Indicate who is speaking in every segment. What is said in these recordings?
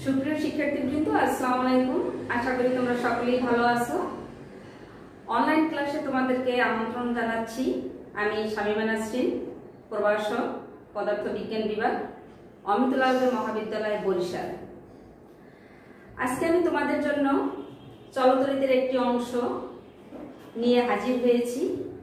Speaker 1: সুপ্রিয় শিক্ষার্থীবৃন্দ, আসসালামু আলাইকুম। আশা করি তোমরা সকলেই ভালো আছো। অনলাইন ক্লাসে তোমাদেরকে আমন্ত্রণ জানাচ্ছি। আমি শামীমা নাসরিন, প্রভাষক, পদার্থ বিজ্ঞান বিভাগ, অমিতুল্লাহ মহাবিদ্যালয়, বরিশাল। আজকে আমি তোমাদের জন্য চলতরিতের একটি অংশ নিয়ে হাজির হয়েছি।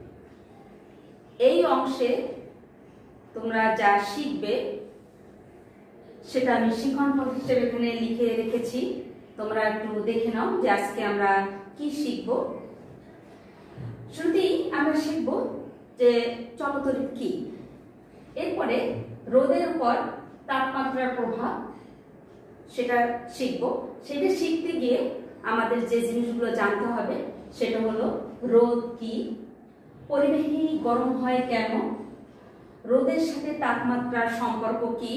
Speaker 1: এই অংশে তোমরা যা শিখবে সেটা আমি শিখন পদ হিসেবে এখানে লিখে রেখেছি। তোমরা একটু দেখে নাও যে আজকে আমরা কি শিখব। শুরুতেই আমরা শিখব যে চলতরিৎ কি, এরপরে রোদের উপর তাপমাত্রার প্রভাব সেটা শিখব। সেটা শিখতে গিয়ে আমাদের যে জিনিসগুলো জানতে হবে সেটা হলো রোদ কি, পরিবেশে গরম হয় কেন, রোদের সাথে তাপমাত্রার সম্পর্ক কি,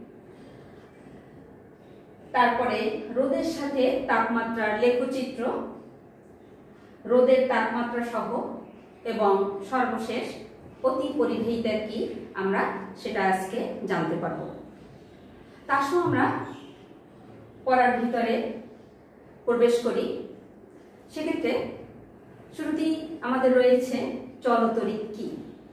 Speaker 1: তারপরে রোদের সাথে তাপমাত্রার লেখচিত্র, রোদের তাপমাত্রা সহ, এবং সর্বশেষ অতি পরিবাহিতা কি, আমরা সেটা আজকে জানতে পারব। তার সঙ্গে আমরা পড়ার ভিতরে প্রবেশ করি। সেক্ষেত্রে শুরুতেই আমাদের রয়েছে চলতরিৎ কি।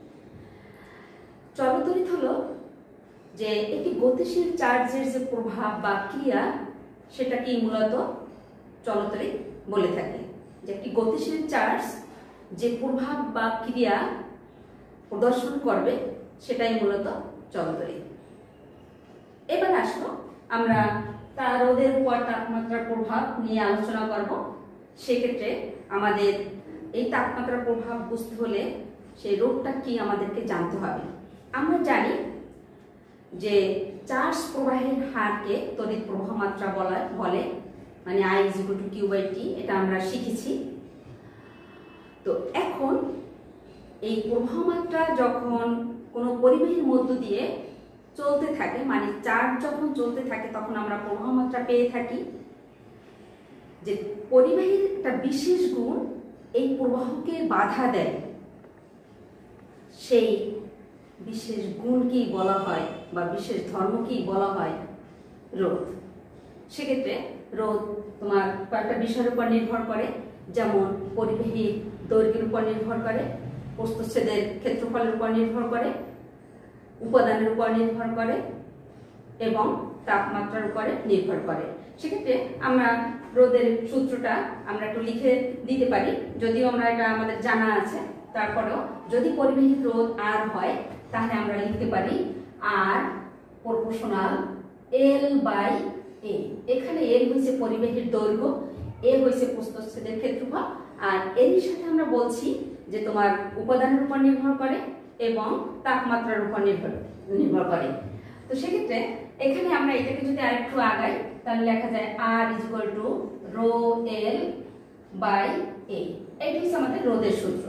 Speaker 1: চলতরিৎ হলো যে একটি গতিশীল চার্জের যে প্রভাব বা ক্রিয়া সেটাকেই মূলত চলতরিৎ বলে থাকে। যে একটি গতিশীল চার্জ যে প্রভাব বা ক্রিয়া প্রদর্শন করবে সেটাই মূলত চলতরিৎ। এবার আসো আমরা রোদের উপর তাপমাত্রার প্রভাব নিয়ে আলোচনা করব। সেক্ষেত্রে আমাদের এই তাপমাত্রার প্রভাব বুঝতে হলে সেই রোধটা কি আমাদেরকে জানতে হবে। আমরা জানি যে চার্জ প্রবাহের হারকে তড়িৎ প্রবাহ মাত্রা বলে, মানে I=Q/T, এটা আমরা শিখেছি। তো এখন এই প্রবাহ মাত্রা যখন কোনো পরিবাহীর মধ্য দিয়ে চলতে থাকে, মানে চার্জ যখন চলতে থাকে, তখন আমরা প্রবাহ মাত্রা পেয়ে থাকি। যে পরিবাহীর একটা বিশেষ গুণ এই প্রবাহকে বাধা দেয়, সেই বিশেষ গুণকেই বলা হয় বা বিশেষ ধর্মকেই বলা হয় রোধ। সেক্ষেত্রে রোধ তোমার কয়েকটা বিষয়ের উপর নির্ভর করে, যেমন পরিবাহীর দৈর্ঘ্যের উপর নির্ভর করে, প্রস্থচ্ছেদের ক্ষেত্রফলের উপর নির্ভর করে, উপাদানের উপর নির্ভর করে এবং তাপমাত্রার উপরে নির্ভর করে। সেক্ষেত্রে আমরা রোদের সূত্রটা আমরা একটু লিখে দিতে পারি, যদিও আমরা এটা আমাদের জানা আছে। তারপরেও যদি পরিবাহীর রোধ R হয় তাহলে আমরা লিখতে পারি R প্রপোর্শনাল L/A। এখানে L হচ্ছে পরিবাহীর দৈর্ঘ্য, A হচ্ছে প্রস্থচ্ছেদের ক্ষেত্রফল, আর এর সাথে আমরা বলছি যে তোমার উপাদানের উপর নির্ভর করে এবং তাপমাত্রার উপর নির্ভর করে। তো সেক্ষেত্রে এখানে আমরা এটাকে যদি আরেকটু আগাই তাহলে লেখা যায় R=ρL/A। এইটা হচ্ছে আমাদের রোধের সূত্র।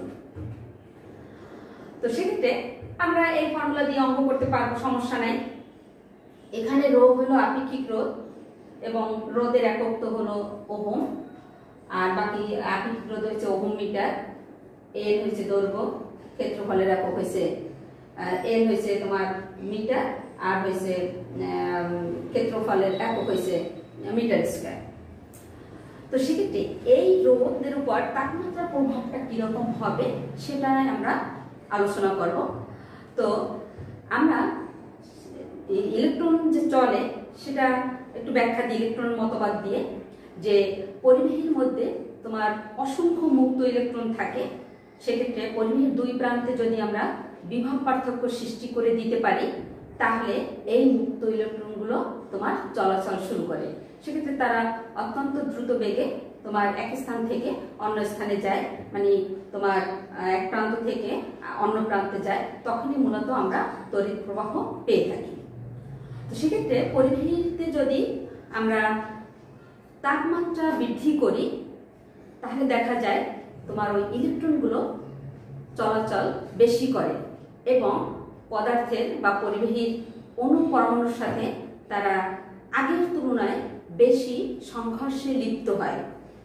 Speaker 1: তো সেক্ষেত্রে আমরা এই ফর্মুলা দিয়ে অঙ্ক করতে পারবো, সমস্যা নাই। এখানে রো হলো আপেক্ষিক রোধ এবং রোধের একক তো হলো ওহম, আর বাকি আপেক্ষিক রোধ হচ্ছে ওহম মিটার। এল হচ্ছে দৈর্ঘ্য, ক্ষেত্রফলের একক হয়েছে এল হয়েছে তোমার মিটার, আর হয়েছে ক্ষেত্রফলের একক হয়েছে মিটার স্কয়ার। তো সেক্ষেত্রে এই রোধের উপর তাপমাত্রার প্রভাবটা কিরকম হবে সেটা আমরা আলোচনা করব। তো আমরা ইলেকট্রন যে চলে সেটা একটু ব্যাখ্যা দিই ইলেকট্রনের মতবাদ দিয়ে, যে পরিবাহীর মধ্যে তোমার অসংখ্য মুক্ত ইলেকট্রন থাকে। সেক্ষেত্রে পরিবাহীর দুই প্রান্তে যদি আমরা বিভব পার্থক্য সৃষ্টি করে দিতে পারি তাহলে এই মুক্ত ইলেকট্রনগুলো তোমার চলাচল শুরু করে। সেক্ষেত্রে তারা অত্যন্ত দ্রুত বেগে তোমার এক স্থান থেকে অন্য স্থানে যায়, মানে তোমার এক প্রান্ত থেকে অন্য প্রান্তে যায়, তখনই মূলত আমরা তড়িৎ প্রবাহ পেয়ে থাকি। তো সেক্ষেত্রে পরিবাহীতে যদি আমরা তাপমাত্রা বৃদ্ধি করি তাহলে দেখা যায় তোমার ওই ইলেকট্রনগুলো চলাচল বেশি করে এবং পদার্থের বা পরিবাহীর অণু পরমাণুর সাথে তারা আগের তুলনায় বেশি সংঘর্ষে লিপ্ত হয়।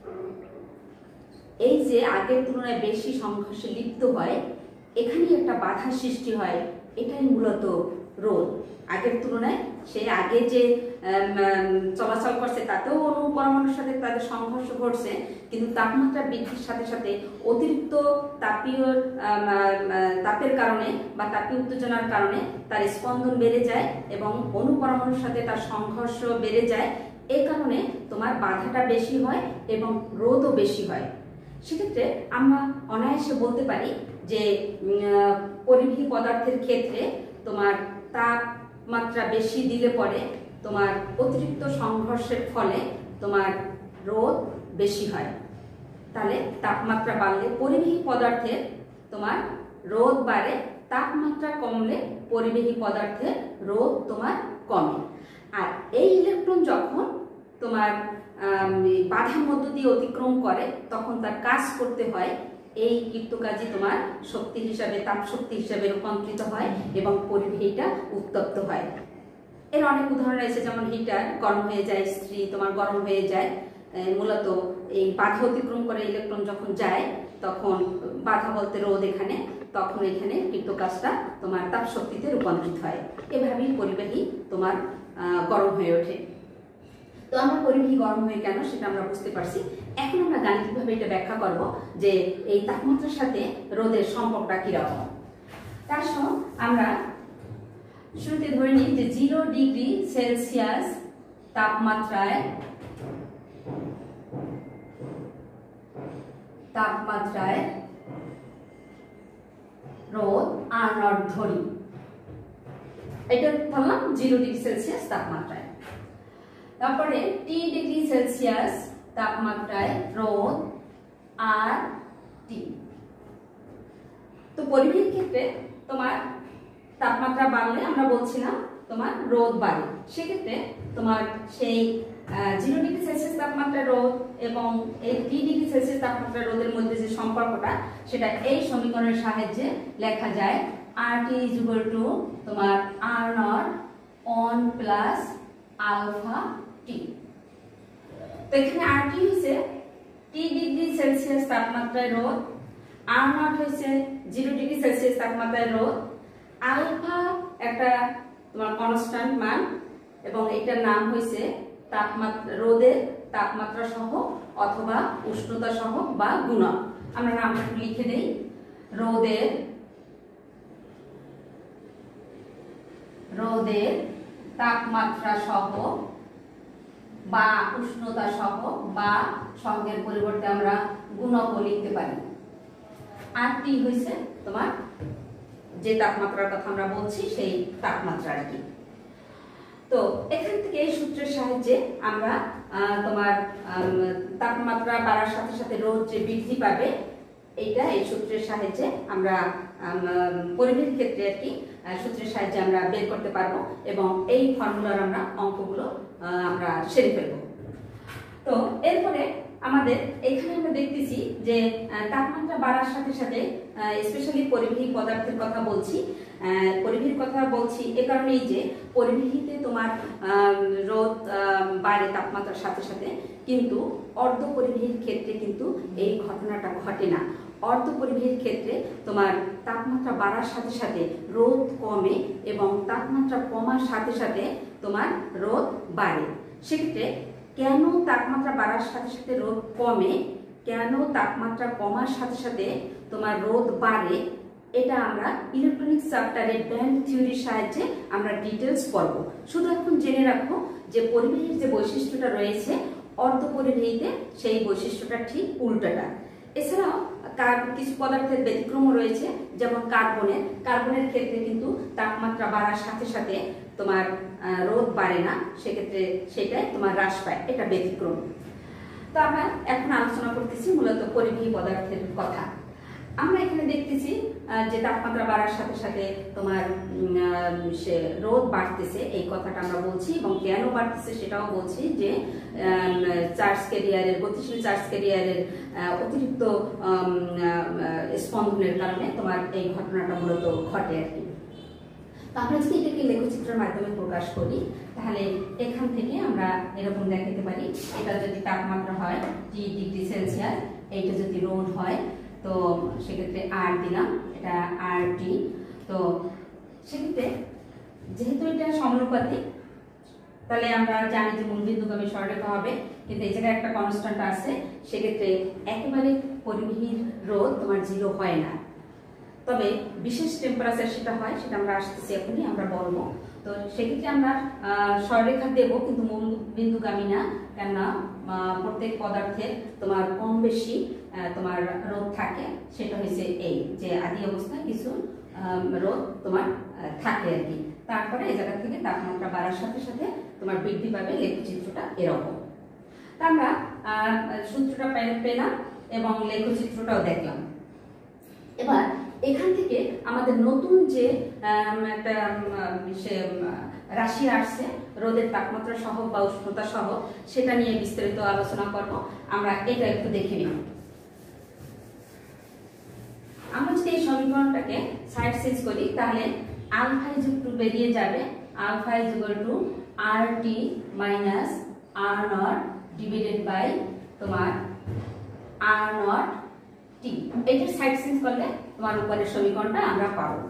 Speaker 1: এই যে আগের তুলনায় বেশি সংঘর্ষে লিপ্ত হয়, এখানেই একটা বাধা সৃষ্টি হয়। এটাই মূলত রোদ আগের তুলনায় সে আগে যে চলাচল করছে তাতেও অণু পরমাণুর সাথে তাদের সংঘর্ষ ঘটছে, কিন্তু তাপমাত্রা বৃদ্ধির সাথে সাথে অতিরিক্ত তাপের কারণে বা তাপীয় উত্তেজনার কারণে তার স্পন্দন বেড়ে যায় এবং অণু পরমাণুর সাথে তার সংঘর্ষ বেড়ে যায়। এই কারণে তোমার বাধাটা বেশি হয় এবং রোদও বেশি হয়। সেক্ষেত্রে আমরা অনায়াসে বলতে পারি যে পরিবাহী পদার্থের ক্ষেত্রে তোমার তাপমাত্রা বেশি দিলে পরে তোমার অতিরিক্ত সংঘর্ষের ফলে তোমার রোদ বেশি হয়। তাহলে তাপমাত্রা বাড়লে পরিবাহী পদার্থের তোমার রোদ বাড়ে, তাপমাত্রা কমলে পরিবাহী পদার্থের রোদ তোমার কমে। আর এই ইলেকট্রন যখন তোমার বাধার মধ্য দিয়ে অতিক্রম করে তখন তার কাজ করতে হয়, এই কৃতকাজই তোমার শক্তি হিসাবে তাপ শক্তি হিসাবে রূপান্তরিত হয় এবং পরিবাহীটা উত্তপ্ত হয়। এর অনেক উদাহরণ রয়েছে, যেমন হিটার গরম হয়ে যায়, ইস্ত্রি তোমার গরম হয়ে যায়। মূলত এই বাধা অতিক্রম করে ইলেকট্রন যখন যায় তখন বাধা বলতে রোদ এখানে, তখন এখানে কৃতকাজটা তোমার তাপ শক্তিতে রূপান্তরিত হয়। এভাবেই পরিবাহী তোমার গরম হয়ে ওঠে। তো আমরা পরিবাহী গরম হয়ে কেন সেটা আমরা বুঝতে পারছি। এখন আমরা গাণিতিকভাবে এটা ব্যাখ্যা করব যে এই তাপমাত্রার সাথে রোদের সম্পর্কটা কিরকম। তার সঙ্গে আমরা শুরুতে ধরে নিই যে 0 ডিগ্রি সেলসিয়াস তাপমাত্রায় রোদ R0 ধরি। এটা বললাম 0 ডিগ্রি সেলসিয়াস তাপমাত্রায়। তারপরে T ডিগ্রি সেলসিয়াস তাপমাত্রায় রোদ RT। তো পরিবাহীর ক্ষেত্রে তোমার তাপমাত্রা বাড়লে আমরা বলছিলাম তোমার রোদ বাড়ে। সেক্ষেত্রে তোমার সেই 0 ডিগ্রি সেলসিয়াস তাপমাত্রা রোদ এবং এই T ডিগ্রি সেলসিয়াস তাপমাত্রা রোদের মধ্যে যে সম্পর্কটা সেটা এই সমীকরণের সাহায্যে লেখা যায়। RT = তোমার R0 on plus alpha T। তো এখানে RT হচ্ছে T ডিগ্রি সেলসিয়াস তাপমাত্রায় রোদ, R0 হচ্ছে 0 ডিগ্রি সেলসিয়াস তাপমাত্রায় রোদ, আলফা একটা তোমার কনস্ট্যান্ট মান এবং এটার নাম হয়েছে তাপমাত্রা, রোদের তাপমাত্রা সহ অথবা উষ্ণতা সহ বা গুণক। আমরা নামটা লিখে দেই, রোদের তাপমাত্রা সহ বা উষ্ণতা সহ বা সহগের পরিবর্তে আমরা গুণকও লিখতে পারি। আর টি হয়েছে তোমার যে তাপমাত্রার কথা আমরা বলছি সেই তাপমাত্রা আর কি। তো এখান থেকে এই সূত্রের সাহায্যে আমরা তোমার তাপমাত্রা বাড়ার সাথে সাথে রোদ যে বৃদ্ধি পাবে এইটা এই সূত্রের সাহায্যে আমরা পরিবাহীর ক্ষেত্রে আর কি সূত্রের সাহায্যে আমরা বের করতে পারবো এবং এই ফর্মুলার আমরা অঙ্কগুলো আমরা সেরে ফেলবো। তো এরপরে আমাদের এখানে আমরা দেখতেছি যে তাপমাত্রা বাড়ার সাথে সাথে স্পেশালি পরিবাহী পদার্থের কথা বলছি। পরিবাহীর কথা বলছি এ কারণেই যে পরিবাহীতে তোমার রোদ বাড়ে তাপমাত্রার সাথে সাথে, কিন্তু অর্ধ পরিবাহীর ক্ষেত্রে কিন্তু এই ঘটনাটা ঘটে না। অর্ধ পরিবাহীর ক্ষেত্রে তোমার তাপমাত্রা বাড়ার সাথে সাথে রোদ কমে এবং তাপমাত্রা কমার সাথে সাথে তোমার রোদ বাড়ে। সেক্ষেত্রে কেন তাপমাত্রা বাড়ার সাথে সাথে রোদ কমে, কেন তাপমাত্রা কমার সাথে সাথে তোমার রোদ বাড়ে, এটা আমরা ইলেকট্রনিক্স চ্যাপ্টারের ব্যান্ড থিওরির সাহায্যে আমরা ডিটেলস পড়ব। শুধু এখন জেনে রাখো যে পরিবাহীর যে বৈশিষ্ট্যটা রয়েছে অর্ধ পরিবাহীতে সেই বৈশিষ্ট্যটা ঠিক উল্টাটা। এছাড়াও কিছু পদার্থের ব্যতিক্রমও রয়েছে, যেমন কার্বনের ক্ষেত্রে কিন্তু তাপমাত্রা বাড়ার সাথে সাথে তোমার রোদ বাড়ে না, সেক্ষেত্রে সেটাই তোমার হ্রাস পায়, এটা ব্যতিক্রম। তো আমরা এখন আলোচনা করতেছি মূলত পরিবাহী পদার্থের কথা। আমরা এখানে দেখতেছি যে তাপমাত্রা বাড়ার সাথে সাথে তোমার সে রোদ বাড়তেছে, এই কথাটা আমরা বলছি এবং কেন বাড়তেছে সেটাও বলছি যে চার্জ ক্যারিয়ারের, গতিশীল চার্জ ক্যারিয়ারের অতিরিক্ত স্পন্দনের কারণে তোমার এই ঘটনাটা মূলত ঘটে আর কি। তো আমরা যদি এটাকে লেখচিত্রের মাধ্যমে প্রকাশ করি তাহলে এখান থেকে আমরা এরকম দেখাতে পারি, এটা যদি তাপমাত্রা হয় T ডিগ্রি সেলসিয়াস, এইটা যদি রোদ হয় তো সেক্ষেত্রে R দিলাম, এটা RT। তো সেক্ষেত্রে যেহেতু এটা সমানুপাতিক তাহলে আমরা জানি যে মূলবিন্দুগামী সরলরেখা হবে, কিন্তু এই জায়গায় একটা কনস্ট্যান্ট আছে, সেক্ষেত্রে একেবারে পরিবাহীর রোধ তোমার 0 হয় না, তবে বিশেষ টেম্পারেচার সেটা হয়, সেটা আমরা আসতেছি এখনই আমরা বলবো। তো সেক্ষেত্রে আমরা সরলরেখা দেব কিন্তু মূলবিন্দুগামী না, কেননা প্রত্যেক পদার্থের তোমার কম বেশি তোমার রোধ থাকে। সেটা হয়েছে এই যে আদি অবস্থায় কিছু রোধ তোমার থাকে আর কি, তারপরে এই জায়গা থেকে তাপমাত্রা বাড়ার সাথে সাথে তোমার বৃদ্ধি পাবে। লেখচিত্রটা এরকম। তা আমরা সূত্রটা পেলাম এবং লেখচিত্রটাও দেখলাম। এবার এখান থেকে আমাদের নতুন যে একটা রাশি আসছে রোদের তাপমাত্রা সহ বা উষ্ণতা সহ, সেটা নিয়ে বিস্তারিত আলোচনা করব। আমরা এটা একটু দেখে নিই। আমরা যদি এই সমীকরণটাকে সাইড চেঞ্জ করি তাহলে আলফা ইজ টু বেরিয়ে যাবে, alpha is equal to R T minus R not divided by তোমার আর নট টি। এটার সাইড চেঞ্জ করলে তোমার উপরের সমীকরণটা আমরা পাবো।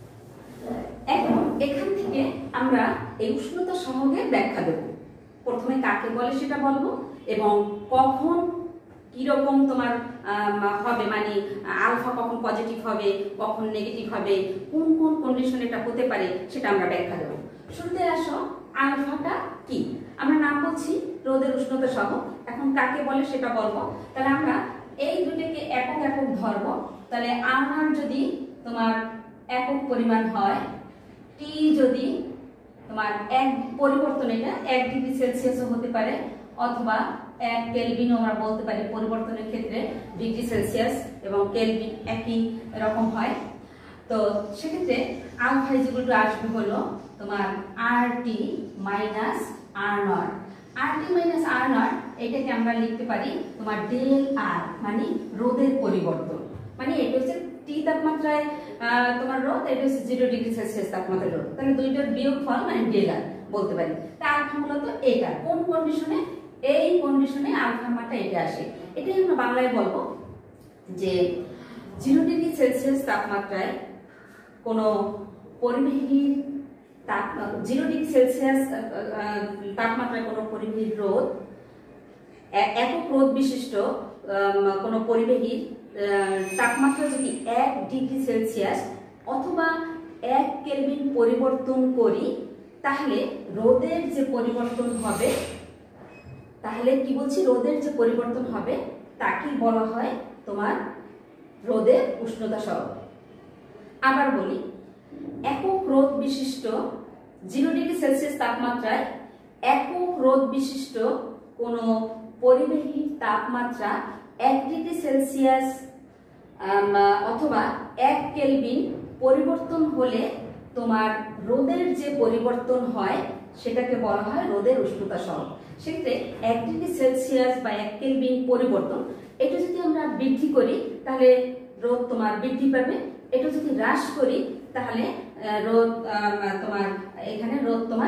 Speaker 1: এখন এখান থেকে আমরা এই উষ্ণতা সহগের ব্যাখ্যা দেব। প্রথমে কাকে বলে সেটা বলবো এবং কখন কিরকম তোমার হবে, মানে আলফা কখন পজিটিভ হবে কখন নেগেটিভ হবে, কোন কোন কন্ডিশন এটা হতে পারে সেটা আমরা ব্যাখ্যা দেব। শুরুতে আসো, আলফাটা কি? আমরা নাম বলছি রোদের উষ্ণতা সহগ। এখন কাকে বলে সেটা বলবো। তাহলে আমরা এই দুটোকে একক একক ধরবো। তাহলে আর যদি তোমার একক পরিমাণ হয়, টি যদি তোমার এক পরিবর্তন, এটা 1 ডিগ্রি সেলসিয়াসও হতে পারে অথবা 1 কেলভিনও আমরা বলতে পারি। পরিবর্তনের ক্ষেত্রে ডিগ্রি সেলসিয়াস এবং কেলভিন একই রকম হয়। তো সেক্ষেত্রে আলফা ইজ ইকুয়াল টু আসবে হলো তোমার R T minus R not. R T minus R not এটাকে আমরা লিখতে পারি তোমার ডেল আর, মানে রোদের পরিবর্তন। মানে এটা হচ্ছে টি তাপমাত্রায় তোমার রোদ, এটা হচ্ছে 0 ডিগ্রি সেলসিয়াস তাপমাত্রায় রোদ। তাহলে দুইটার বিয়োগফল মানে ডেল আর বলতে পারি। তা আলফা মূলত এটা কোন কন্ডিশনে, এই কন্ডিশনে আলফা মানটা এটা আসে। এটাই আমরা বাংলায় বলবো যে 0 ডিগ্রি সেলসিয়াস তাপমাত্রায় কোনো পরিবাহীর 0 ডিগ্রি সেলসিয়াস তাপমাত্রায় কোনো পরিবাহীর রোধ, একক রোধ বিশিষ্ট কোনো পরিবাহীর তাপমাত্রা যদি 1 ডিগ্রি সেলসিয়াস অথবা 1 কেলভিন পরিবর্তন করি, তাহলে রোদের যে পরিবর্তন হবে, তাহলে কি বলছি, রোদের যে পরিবর্তন হবে তাকে বলা হয় তোমার রোদের উষ্ণতা সহগ। আবার বলি, একক রোধ বিশিষ্ট 0 ডিগ্রি সেলসিয়াস তাপমাত্রায় একক রোধ বিশিষ্ট কোনো পরিবাহীর তাপমাত্রা 1 ডিগ্রি সেলসিয়াস অথবা 1 কেলভিন পরিবর্তন হলে তোমার রোদের যে পরিবর্তন হয় সেটাকে বলা হয় রোদের উষ্ণতা সহগ। সেক্ষেত্রে 1 ডিগ্রি সেলসিয়াস বা 1 কেলভিন পরিবর্তন, এটা যদি আমরা বৃদ্ধি করি তাহলে রোদ তোমার বৃদ্ধি পাবে, এটা যদি হ্রাস করি তাহলে রোদ তোমার এখানে রোদ তোমার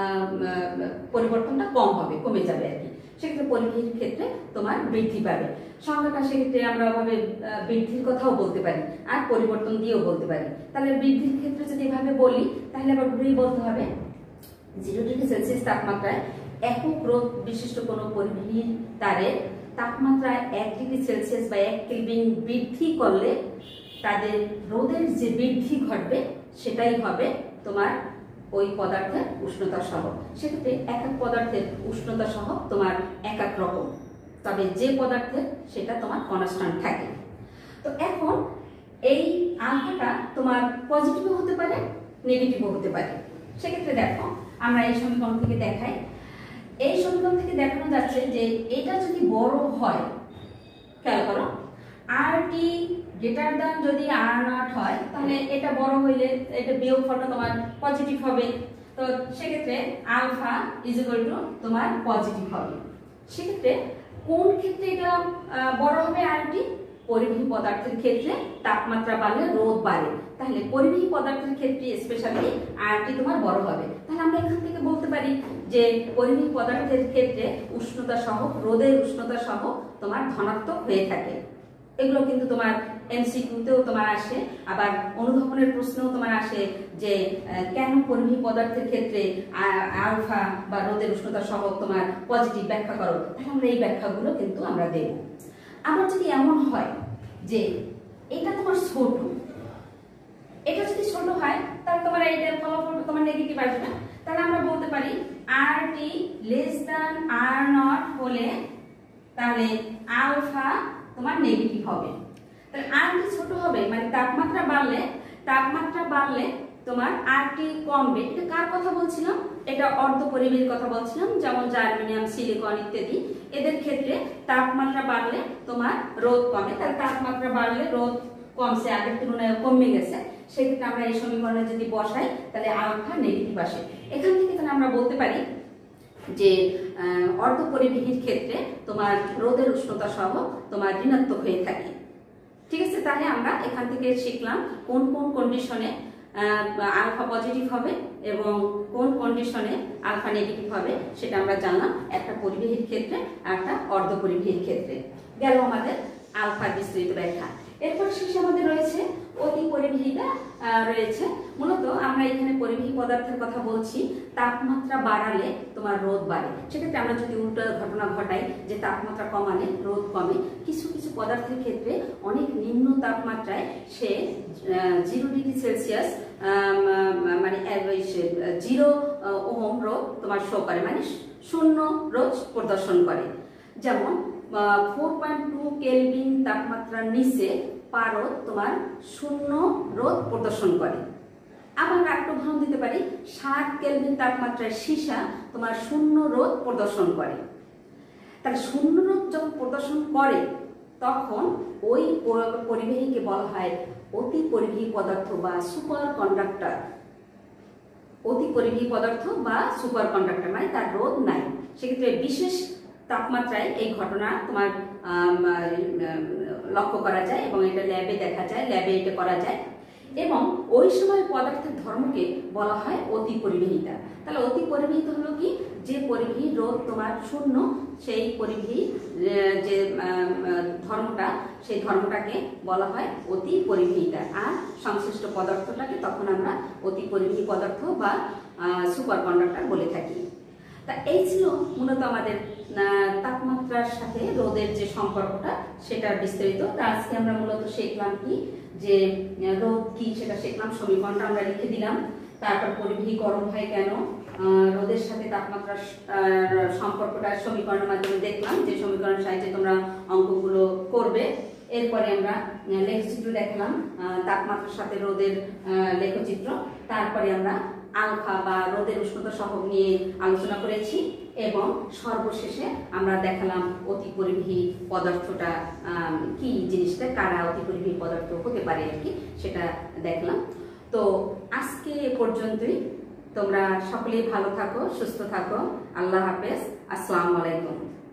Speaker 1: পরিবর্তনটা কম হবে, কমে যাবে আর কি। সেক্ষেত্রে পরিবাহীর ক্ষেত্রে তোমার বৃদ্ধি পাবে। সংখ্যাটা সেক্ষেত্রে আমরা ওভাবে বৃদ্ধির কথাও বলতে পারি আর পরিবর্তন দিয়েও বলতে পারি। তাহলে বৃদ্ধির ক্ষেত্রে যদি এভাবে বলি তাহলে আবার ঘুরেই বলতে হবে 0 ডিগ্রি সেলসিয়াস তাপমাত্রায় একক রোধ বিশিষ্ট কোনো পরিবাহীর তারের তাপমাত্রা 1 ডিগ্রি সেলসিয়াস বা 1 কেলভিন বৃদ্ধি করলে তাদের রোদের যে বৃদ্ধি ঘটবে সেটাই হবে তোমার ওই পদার্থের উষ্ণতা সহগ। সেক্ষেত্রে এক এক পদার্থের উষ্ণতা সহগ তোমার এক এক রকম, তবে যে পদার্থের সেটা তোমার কনস্ট্যান্ট থাকে। তো এখন এই আলফাটা তোমার পজিটিভও হতে পারে নেগেটিভও হতে পারে। সেক্ষেত্রে দেখো আমরা এই সমীকরণ থেকে দেখাই। এই সমীকরণ থেকে দেখানো যাচ্ছে যে এটা যদি বড় হয়, খেয়াল করো, আর টি গ্রেটার দ্যান যদি আর নট হয় তাহলে এটা বড় হইলে এটা বিয়োগফলটা তোমার পজিটিভ হবে। তো সেক্ষেত্রে আলফা ইজ ইকুয়াল টু তোমার পজিটিভ হবে। সেক্ষেত্রে কোন ক্ষেত্রে এটা বড় হবে? আর টি পরিবাহী পদার্থের ক্ষেত্রে তাপমাত্রা বাড়লে রোধ বাড়ে, তাহলে পরিবাহী পদার্থের ক্ষেত্রে স্পেশালি আর টি তোমার বড় হবে। তাহলে আমরা এখান থেকে বলতে পারি যে পরিবাহী পদার্থের ক্ষেত্রে উষ্ণতা সহগ, রোদের উষ্ণতা সহগ তোমার ধনাত্মক হয়ে থাকে। এগুলো কিন্তু তোমার এমসিকিউতেও তোমার আসে, আবার অনুধাবনের প্রশ্নেও তোমার আসে যে কেন পরিবাহী পদার্থের ক্ষেত্রে আলফা বা রোদের উষ্ণতা সহ তোমার পজিটিভ ব্যাখ্যা করো। তাহলে আমরা এই ব্যাখ্যাগুলো কিন্তু আমরা দেব। আবার যদি এমন হয় যে এটা তোমার ছোট, এটা যদি ছোট হয় তাহলে তোমার এইটার ফলাফল তোমার নেগেটিভ আসবে। তাহলে আমরা বলতে পারি R T less than R not হলে তাহলে আলফা তোমার নেগেটিভ হবে। তাহলে আর টি ছোট হবে মানে তাপমাত্রা বাড়লে তোমার আর টি কমবে। এটা কার কথা বলছিলাম? এটা অর্ধপরিবাহীর কথা বলছিলাম, যেমন জার্মেনিয়াম, সিলিকন ইত্যাদি। এদের ক্ষেত্রে তাপমাত্রা বাড়লে তোমার রোধ কমে। তাহলে তাপমাত্রা বাড়লে রোধ কমছে, আগের তুলনায় কমে গেছে। সেক্ষেত্রে আমরা এই সমীকরণে যদি বসাই তাহলে আলফা নেগেটিভ আসে। এখান থেকে তাহলে আমরা বলতে পারি যে অর্ধপরিবাহীর ক্ষেত্রে তোমার রোদের উষ্ণতা সহ তোমার ঋণাত্মক হয়ে থাকে। ঠিক আছে, তাহলে আমরা এখান থেকে শিখলাম কোন কোন কন্ডিশনে আলফা পজিটিভ হবে এবং কোন কন্ডিশনে আলফা নেগেটিভ হবে সেটা আমরা জানলাম, একটা পরিবাহীর ক্ষেত্রে আর একটা অর্ধপরিবাহীর ক্ষেত্রে। গেল আমাদের আলফার বিস্তৃত ব্যাখ্যা। এরপর শেষে আমাদের রয়েছে অতি পরিবাহীটা রয়েছে। মূলত আমরা এখানে পরিবাহী পদার্থের কথা বলছি, তাপমাত্রা বাড়ালে তোমার রোধ বাড়ে। সেক্ষেত্রে আমরা যদি উল্টো ঘটনা ঘটাই যে তাপমাত্রা কমালে রোধ কমে, কিছু কিছু পদার্থের ক্ষেত্রে অনেক নিম্ন তাপমাত্রায় সে 0 ডিগ্রি সেলসিয়াস মানে 0 ওহম রোধ তোমার শো করে, মানে 0 রোধ প্রদর্শন করে। যেমন 4.2 কেলভিন তাপমাত্রার নিচে পারদ তোমার 0 রোধ প্রদর্শন করে। আবার একটা উদাহরণ দিতে পারি, 7 কেলভিন তাপমাত্রায় সীসা তোমার 0 রোধ প্রদর্শন করে। তাহলে 0 রোধ যখন প্রদর্শন করে তখন ওই পরিবাহীকে বলা হয় অতি পরিবাহী পদার্থ বা সুপার কন্ডাক্টর। অতি পরিবাহী পদার্থ বা সুপার কন্ডাক্টর মানে তার রোধ নাই। সেক্ষেত্রে বিশেষ তাপমাত্রায় এই ঘটনা তোমার লক্ষ্য করা যায় এবং এটা ল্যাবে দেখা যায়, ল্যাবে এটা করা যায়। এবং ওই সময় পদার্থের ধর্মকে বলা হয় অতি পরিবাহিতা। তাহলে অতি পরিবাহিতা হলো কি, যে পরিবাহী রোধ তোমার 0 সেই পরিবাহী যে ধর্মটা, সেই ধর্মটাকে বলা হয় অতি পরিবাহিতা। আর সংশ্লিষ্ট পদার্থটাকে তখন আমরা অতি পরিবাহী পদার্থ বা সুপার কন্ডাক্টর বলে থাকি। তা এই ছিল মূলত আমাদের তাপমাত্রার সাথে রোদের যে সম্পর্কটা, সেটা বিস্তারিত। তা আজকে আমরা মূলত শিখলাম কি, যে রোদ কি সেটা শিখলাম, সমীকরণটা আমরা লিখে দিলাম। তারপর পরিবাহী গরম হয় কেন, রোদের সাথে তাপমাত্রার সম্পর্কটা সমীকরণের মাধ্যমে দেখলাম, যে সমীকরণের সাহায্যে তোমরা অঙ্কগুলো করবে। এরপরে আমরা লেখচিত্র দেখলাম, তাপমাত্রার সাথে রোদের লেখচিত্র। তারপরে আমরা আলফা বা রোদের উষ্ণতা সহগ নিয়ে আলোচনা করেছি এবং সর্বশেষে আমরা দেখালাম অতি পরিবাহী পদার্থটা কি জিনিসটা, কারা অতি পরিবাহী পদার্থ হতে পারে আর কি, সেটা দেখলাম। তো আজকে এ পর্যন্তই। তোমরা সকলেই ভালো থাকো, সুস্থ থাকো। আল্লাহ হাফেজ, আসসালামু আলাইকুম।